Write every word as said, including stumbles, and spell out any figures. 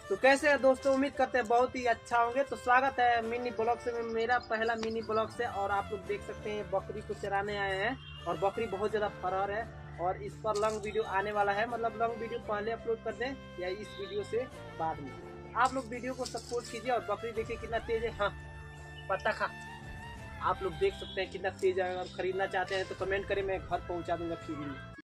तो कैसे हैं दोस्तों, उम्मीद करते हैं बहुत ही अच्छा होंगे। तो स्वागत है मिनी ब्लॉग से, मेरा पहला मिनी ब्लॉग से। और आप लोग देख सकते हैं बकरी को चराने आए हैं और बकरी बहुत ज़्यादा फरार है और इस पर लॉन्ग वीडियो आने वाला है। मतलब लॉन्ग वीडियो पहले अपलोड कर दें या इस वीडियो से बाद में। आप लोग वीडियो को सपोर्ट कीजिए और बकरी देखिए कितना तेज है। हाँ, पत्ता खा। आप लोग देख सकते हैं कितना तेज है। अगर खरीदना चाहते हैं तो कमेंट करें, मैं घर पहुँचा दूँगा फ्री में।